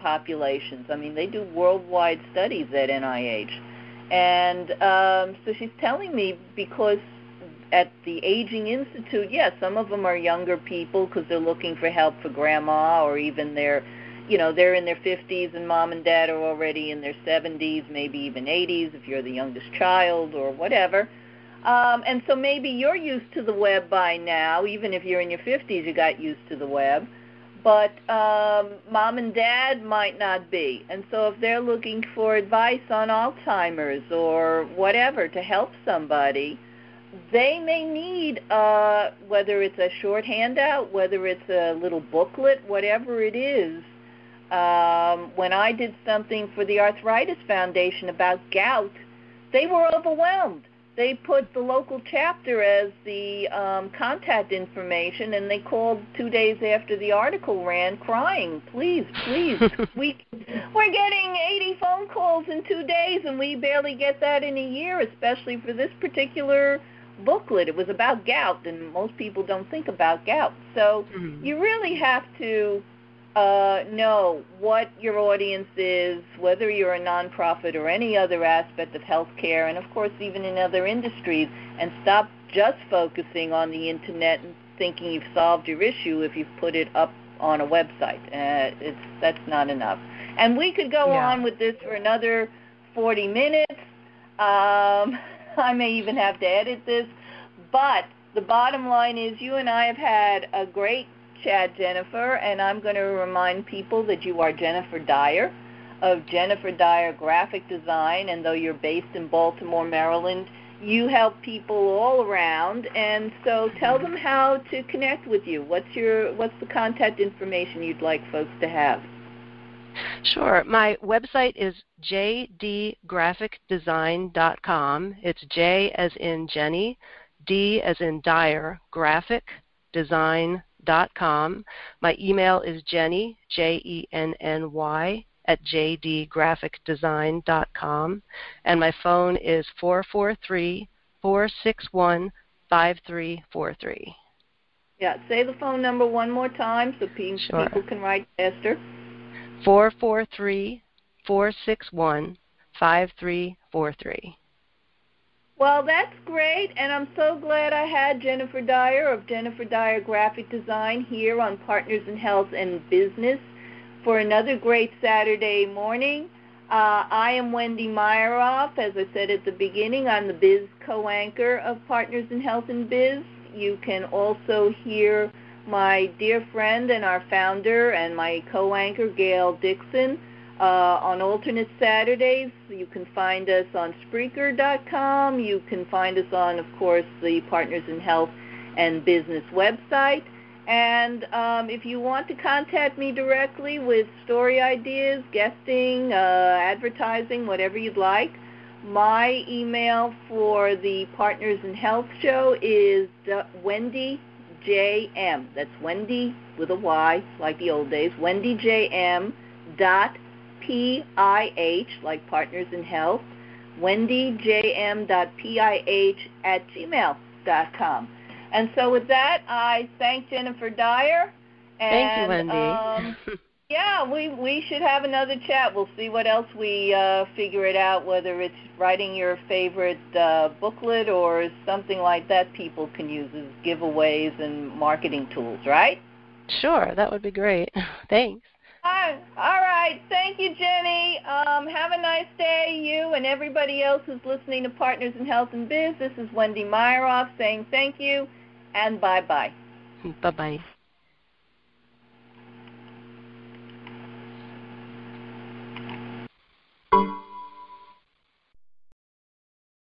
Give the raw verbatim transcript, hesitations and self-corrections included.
populations. I mean, they do worldwide studies at N I H. And um, so she's telling me because at the Aging Institute, yes, some of them are younger people because they're looking for help for grandma, or even they're, you know, they're in their fifties and mom and dad are already in their seventies, maybe even eighties if you're the youngest child or whatever. Um, and so maybe you're used to the web by now. Even if you're in your fifties, you got used to the web. But um, mom and dad might not be. And so if they're looking for advice on Alzheimer's or whatever to help somebody, they may need, uh, whether it's a short handout, whether it's a little booklet, whatever it is. Um, when I did something for the Arthritis Foundation about gout, they were overwhelmed. They put the local chapter as the um, contact information, and they called two days after the article ran crying, please, please, we, we're getting eighty phone calls in two days, and we barely get that in a year, especially for this particular booklet. It was about gout, and most people don't think about gout. So mm-hmm. you really have to Uh, know what your audience is, whether you're a nonprofit or any other aspect of healthcare, and of course even in other industries, and stop just focusing on the internet and thinking you've solved your issue if you've put it up on a website. Uh, it's that's not enough. And we could go yeah. on with this for another forty minutes. Um, I may even have to edit this, but the bottom line is you and I have had a great chat, Jennifer, and I'm going to remind people that you are Jennifer Dyer of Jennifer Dyer Graphic Design, and though you're based in Baltimore, Maryland, you help people all around, and so tell them how to connect with you. What's your what's the contact information you'd like folks to have? Sure. My website is j d graphic design dot com. It's J as in Jenny, D as in Dyer, graphic design dot com. My email is Jenny, J E N N Y, at j d graphic design dot com. And my phone is four four three, four six one, five three four three. Yeah, say the phone number one more time so people, sure. people can write faster. four four three, four six one, five three four three. Well, that's great, and I'm so glad I had Jennifer Dyer of Jennifer Dyer Graphic Design here on Partners in Health and Business for another great Saturday morning. Uh, I am Wendy Myeroff. As I said at the beginning, I'm the Biz co-anchor of Partners in Health and Biz. You can also hear my dear friend and our founder and my co-anchor, Gail Dixon, Uh, on alternate Saturdays. You can find us on Spreaker dot com. You can find us on, of course, the Partners in Health and Business website. And um, if you want to contact me directly with story ideas, guesting, uh, advertising, whatever you'd like, my email for the Partners in Health show is Wendy J M. That's Wendy with a Y, like the old days. Wendy J M dot P I H, like Partners in Health, Wendy J M dot P I H at gmail dot com. And so with that, I thank Jennifer Dyer. And, thank you, Wendy. Um, yeah, we, we should have another chat. We'll see what else we uh, figure it out, whether it's writing your favorite uh, booklet or something like that people can use as giveaways and marketing tools, right? Sure, that would be great. Thanks. All right. Thank you, Jenny. Um, have a nice day, you and everybody else who's listening to Partners in Health and Biz. This is Wendy Myeroff saying thank you and bye-bye. Bye-bye.